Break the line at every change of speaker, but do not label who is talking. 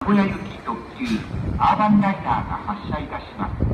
名古屋行き特急アーバンライナーが発車いたします。